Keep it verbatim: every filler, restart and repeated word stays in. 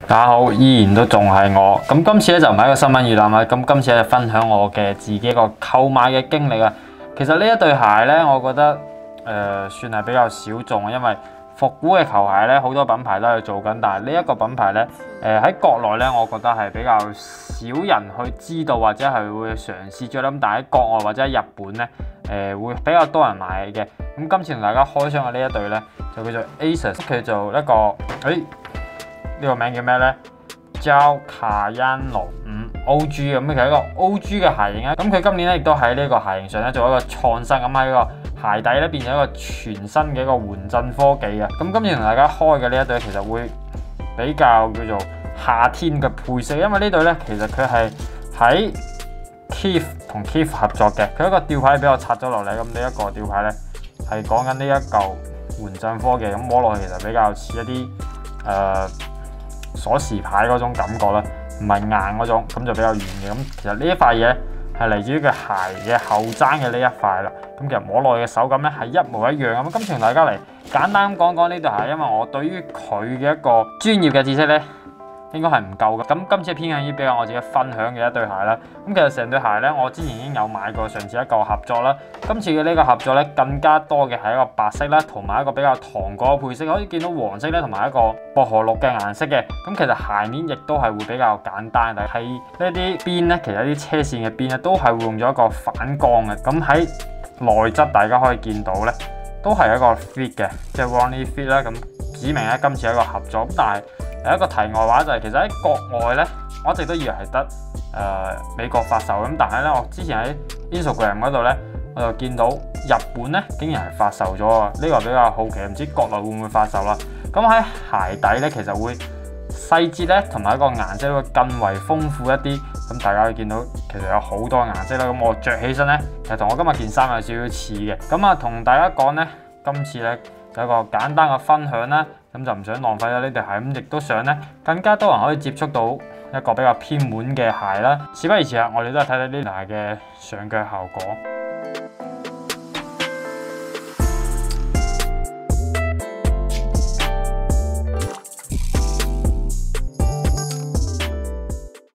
大家好，依然都仲係我。咁今次咧就唔係一個新聞預覽啦。咁今次咧就分享我嘅自己一個購買嘅經歷啊。其實呢一對鞋咧，我覺得誒、呃、算係比較小眾，因為復古嘅球鞋咧好多品牌都係做緊，但係呢一個品牌咧誒喺國內咧，我覺得係比較少人去知道或者係會嘗試咗啦。咁但係喺國外或者喺日本咧誒、呃、會比較多人買嘅。咁今次同大家開箱嘅呢一對咧就叫做 Asics， 佢做一個誒。哎呢個名叫咩呢？膠卡恩羅五 O G 咁，其實一個 O G 嘅鞋型啊。咁佢今年咧亦都喺呢個鞋型上咧做一個創新，咁喺個鞋底咧變成一個全新嘅一個緩震科技啊。咁今次同大家開嘅呢一對其實會比較叫做夏天嘅配色，因為呢對咧其實佢係喺 Kith 同 Kith 合作嘅，佢一個吊牌俾我拆咗落嚟。咁呢一個吊牌咧係講緊呢一嚿緩震科技，咁摸落去其實比較似一啲誒。呃鎖匙牌嗰種感覺啦，唔係硬嗰種，咁就比較軟嘅。咁其實呢一塊嘢係嚟自於佢鞋嘅後踭嘅呢一塊啦。咁其實摸落去嘅手感咧係一模一樣咁。今次同大家嚟簡單講講呢對鞋，因為我對於佢嘅一個專業嘅知識咧應該係唔夠嘅。咁今次偏向於比較我自己分享嘅一對鞋啦。咁其實成對鞋咧，我之前已經有買過上次一個合作啦。今次嘅呢個合作咧更加多嘅係一個白色啦，同埋一個比較糖果嘅配色，可以見到黃色咧，同埋一個薄荷綠嘅顏色嘅。咁其實鞋面亦都係會比較簡單，但係呢啲邊咧，其實啲車線嘅邊咧都係會用咗一個反光嘅。咁喺內側大家可以見到咧，都係一個 fit 嘅，即係 Ronnie Fit 啦。咁指明咧今次係一個合作，咁但係有一個題外話就係、是、其實喺國外咧，我一直都以為係得誒、呃、美國發售咁，但係咧我之前喺 Instagram 嗰度咧，我就見到日本咧竟然係發售咗啊！呢、這個比較好奇，唔知國內會唔會發售啦？咁喺鞋底咧，其實會細節咧，同埋一個顏色會更為豐富一啲。咁大家會見到其實有好多顏色啦。咁我着起身咧，其實同我今日件衫有少少似嘅。咁啊，同大家講咧，今次咧有一個簡單嘅分享啦。咁就唔想浪費咗呢對鞋，咁亦都想咧更加多人可以接觸到一個比較偏門嘅鞋啦。事不宜遲啊，我哋都係睇睇呢對鞋嘅上腳效果。